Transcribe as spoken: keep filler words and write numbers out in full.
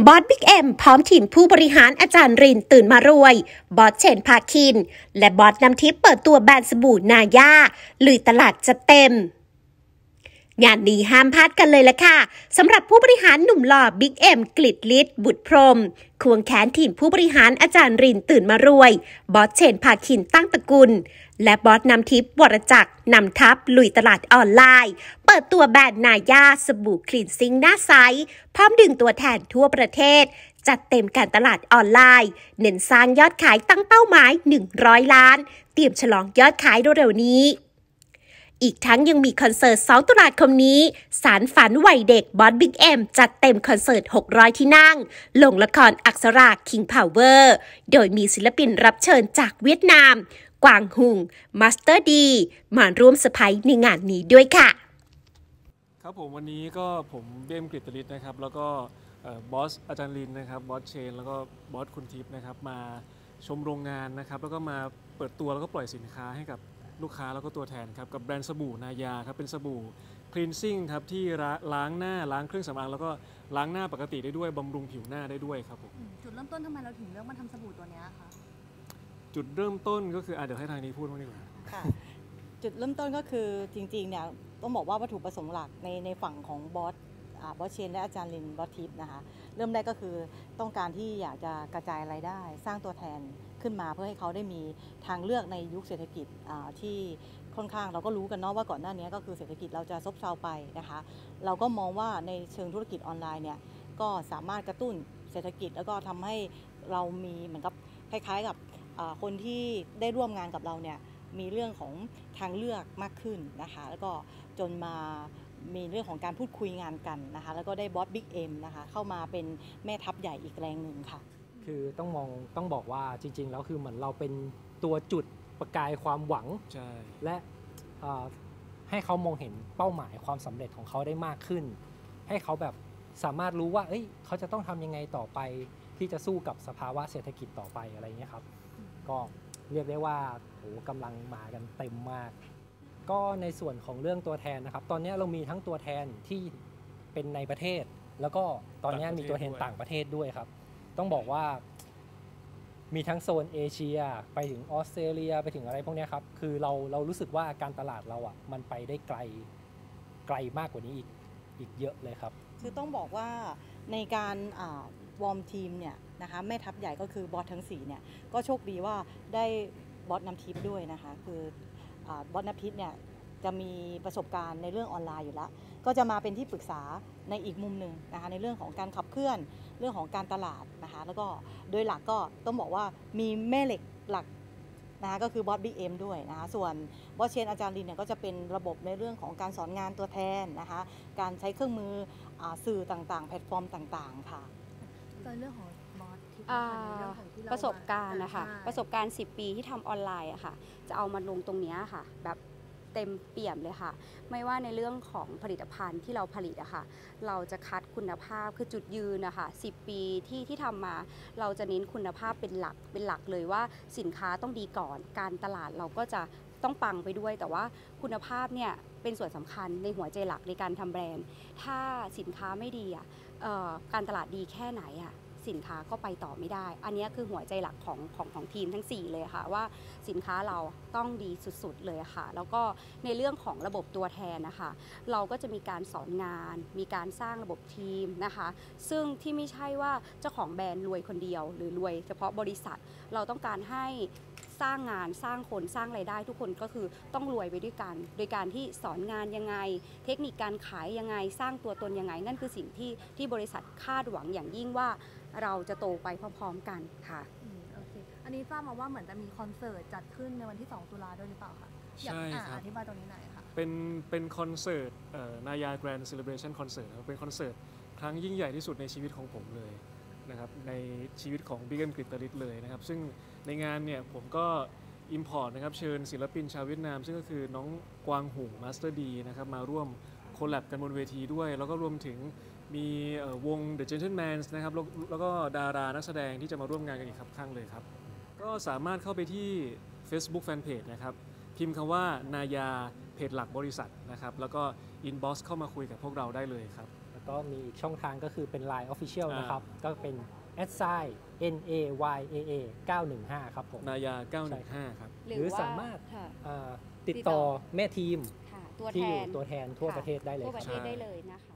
บอสบิ๊กเอ็มพร้อมทีมผู้บริหารอาจารย์รินตื่นมารวยบอสเชนพาคินและบอสน้ำทิพย์เปิดตัวแบรนด์สบู่นาย่าลุยตลาดจะเต็มงานนี้ห้ามพลาดกันเลยละค่ะสำหรับผู้บริหารหนุ่มหล่อบิ๊กเอ็มกฤษฤทธิ์บุตรพรหมควงแขนทีมผู้บริหารอาจารย์รินตื่นมารวยบอสเชนพาคินตั้งตระกูลและบอสน้ำทิพย์วรจักรนำทัพลุยตลาดออนไลน์เปิดตัวแบรนด์นาย่าสบู่คลีนซิ่งหน้าใสพร้อมดึงตัวแทนทั่วประเทศจัดเต็มการตลาดออนไลน์เน้นสร้างยอดขายตั้งเป้าหมายหนึ่งร้อยล้านเตรียมฉลองยอดขายเร็วๆนี้อีกทั้งยังมีคอนเสิร์ตสองตุลาคมนี้สารฝันวัยเด็กบอสบิ๊กเอ็มจัดเต็มคอนเสิร์ตหกร้อยที่นั่งลงละครอักษราคิงพาวเวอร์โดยมีศิลปินรับเชิญจากเวียดนามกวางหุงมาสเตอร์ดีมาร่วมเซอร์ไพรส์ในงานนี้ด้วยค่ะครับผมวันนี้ก็ผมเบี้ยมกฤษฤทธิ์นะครับแล้วก็บอสอาจารย์ลินนะครับบอสเชนแล้วก็บอสคุณทิพย์นะครับมาชมโรงงานนะครับแล้วก็มาเปิดตัวแล้วก็ปล่อยสินค้าให้กับลูกค้าแล้วก็ตัวแทนครับกับแบรนด์สบู่นายาครับเป็นสบู่คลีนซิ่งครับที่ล้างหน้าล้างเครื่องสำอางแล้วก็ล้างหน้าปกติได้ด้วยบำรุงผิวหน้าได้ด้วยครับผมจุดเริ่มต้นทำไมเราถึงเลือกมาทำสบู่ตัวนี้คะจุดเริ่มต้นก็คืออ่ะเดี๋ยวให้ทางนี้พูดบ้างดีกว่าค่ะจุดเริ่มต้นก็คือจริงๆเนี่ยต้องบอกว่าวัตถุประสงค์หลักในในฝั่งของบอสบอสเชนและอาจารย์ลินบอสทิพย์นะคะเริ่มแรกก็คือต้องการที่อยากจะกระจายรายได้สร้างตัวแทนขึ้นมาเพื่อให้เขาได้มีทางเลือกในยุคเศรษฐกิจที่ค่อนข้างเราก็รู้กันเนาะว่าก่อนหน้านี้ก็คือเศรษฐกิจเราจะซบเซาไปนะคะเราก็มองว่าในเชิงธุรกิจออนไลน์เนี่ยก็สามารถกระตุ้นเศรษฐกิจแล้วก็ทำให้เรามีเหมือนกับคล้ายๆกับคนที่ได้ร่วมงานกับเราเนี่ยมีเรื่องของทางเลือกมากขึ้นนะคะแล้วก็จนมามีเรื่องของการพูดคุยงานกันนะคะแล้วก็ได้บอสบิ๊กเอ็มนะคะเข้ามาเป็นแม่ทัพใหญ่อีกแรงหนึ่งค่ะคือต้องมองต้องบอกว่าจริงๆแล้วคือเหมือนเราเป็นตัวจุดประกายความหวังและให้เขามองเห็นเป้าหมายความสำเร็จของเขาได้มากขึ้นให้เขาแบบสามารถรู้ว่าเอ้ยเขาจะต้องทำยังไงต่อไปที่จะสู้กับสภาวะเศรษฐกิจต่อไปอะไรเงี้ยครับก็เรียกได้ว่าโหกำลังมากันเต็มมากก็ในส่วนของเรื่องตัวแทนนะครับตอนนี้เรามีทั้งตัวแทนที่เป็นในประเทศแล้วก็ตอนนี้มีตัวแทนต่างประเทศด้วยครับต้องบอกว่ามีทั้งโซนเอเชียไปถึงออสเตรเลียไปถึงอะไรพวกนี้ครับคือเราเรารู้สึกว่าการตลาดเราอ่ะมันไปได้ไกลไกลมากกว่านี้อีกอีกเยอะเลยครับคือต้องบอกว่าในการวอร์มทีมเนี่ยนะคะแม่ทัพใหญ่ก็คือบอสทั้งสี่เนี่ยก็โชคดีว่าได้บอสน้ำทิพย์ด้วยนะคะคือบอสน้ำทิพย์เนี่ยจะมีประสบการณ์ในเรื่องออนไลน์อยู่แล้วก็จะมาเป็นที่ปรึกษาในอีกมุมหนึ่งนะคะในเรื่องของการขับเคลื่อนเรื่องของการตลาดนะคะแล้วก็โดยหลักก็ต้องบอกว่ามีแม่เหล็กหลักนะคะก็คือบอสบิ๊กเอ็มด้วยนะคะส่วนบอสเชนอาจารย์ลินเนี่ยก็จะเป็นระบบในเรื่องของการสอนงานตัวแทนนะคะการใช้เครื่องมือสื่อต่างๆแพลตฟอร์มต่างๆค่ะในเรื่องของบอสประสบการณ์นะคะประสบการณ์สิบปีที่ทำออนไลน์อะค่ะจะเอามาลงตรงนี้ค่ะแบบเต็มเปี่ยมเลยค่ะไม่ว่าในเรื่องของผลิตภัณฑ์ที่เราผลิตอะค่ะเราจะคัดคุณภาพคือจุดยืนนะคะสิบปีที่ที่ทำมาเราจะเน้นคุณภาพเป็นหลักเป็นหลักเลยว่าสินค้าต้องดีก่อนการตลาดเราก็จะต้องปังไปด้วยแต่ว่าคุณภาพเนี่ยเป็นส่วนสำคัญในหัวใจหลักในการทำแบรนด์ถ้าสินค้าไม่ดีอะการตลาดดีแค่ไหนอะสินค้าก็ไปต่อไม่ได้อันนี้คือหัวใจหลักของของของทีมทั้งสี่เลยค่ะว่าสินค้าเราต้องดีสุดๆเลยค่ะแล้วก็ในเรื่องของระบบตัวแทนนะคะเราก็จะมีการสอนงานมีการสร้างระบบทีมนะคะซึ่งที่ไม่ใช่ว่าเจ้าของแบรนด์รวยคนเดียวหรือรวยเฉพาะบริษัทเราต้องการให้สร้างงานสร้างคนสร้างรายได้ทุกคนก็คือต้องรวยไปด้วยกันโดยการที่สอนงานยังไงเทคนิคการขายยังไงสร้างตัวตนยังไงนั่นคือสิ่งที่ที่บริษัทคาดหวังอย่างยิ่งว่าเราจะโตไปพร้อมๆกันค่ะโอเคอันนี้ทราบมาว่าเหมือนจะมีคอนเสิร์ตจัดขึ้นในวันที่สองตุลาด้วยหรือเปล่าคะใช่ครับอธิบายตรงนี้หน่อยค่ะเป็นเป็นคอนเสิร์ตนายาแกรนด์เซเลบเรชั่นคอนเสิร์ตเป็นคอนเสิร์ตครั้งยิ่งใหญ่ที่สุดในชีวิตของผมเลยนะครับในชีวิตของบิ๊กเอ็มกฤษฤทธิ์เลยนะครับซึ่งในงานเนี่ยผมก็อิมพอร์ตนะครับเชิญศิลปินชาวเวียดนามซึ่งก็คือน้องกวางหุงมาสเตอร์ดีนะครับมาร่วมโคแลบกันบนเวทีด้วยแล้วก็รวมถึงมีวง The Gentleman นะครับแล้วก็ดารานักแสดงที่จะมาร่วมงานกันอีกครับข้างเลยครับก็สามารถเข้าไปที่ Facebook Fanpage นะครับพิมพ์คำว่านายาเพจหลักบริษัทนะครับแล้วก็อินบ็อกซ์เข้ามาคุยกับพวกเราได้เลยครับก็มีอีกช่องทางก็คือเป็น ไลน์ Official อ่านนะครับ ก็เป็น แอท ไซน์ เอ็น เอ วาย เอ เอ เก้าหนึ่งห้า ครับผมนายา เก้าหนึ่งห้า ครับหรือสามารถค่ะอ่าติดต่อแม่ทีมค่ะตัวแทที่อยู่นตัวแทนทั่วค่ะประเทศได้เลยทั่วคปรับระเทศได้เลยนะคะ